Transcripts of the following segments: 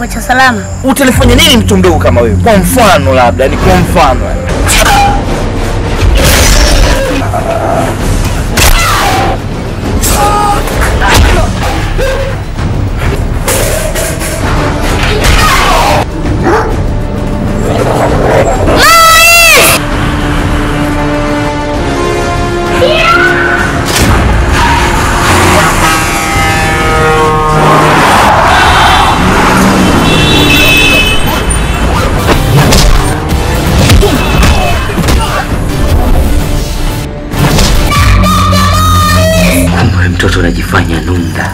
umekuacha salama. Utanifanya nini mtu mdogo kama wewe? Kwa mfano labda, ni kwa mfano. Mtoto anajifanya nunda.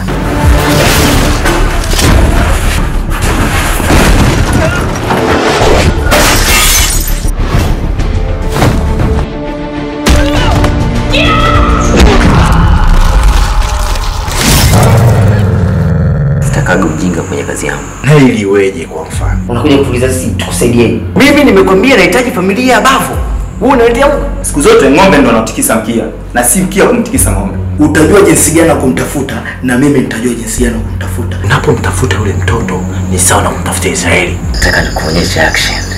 Sitakaga ujinga kwenye kazi yangu. Na ili weje kwa mfano? Unakuja kuuliza sisi tukusaidie. Mimi nimekwambia nahitaji familia ya bavu. Wewe unaletea huko? Siku zote ng'ombe ndo anatikisa mkia na si mkia kumtikisa ng'ombe. Utajua jinsi gani kumtafuta na mimi nitajua jinsi gani kumtafuta. Unapomtafuta yule mtoto ni sawa na kumtafuta Israeli. Nataka nikuonyeshe action.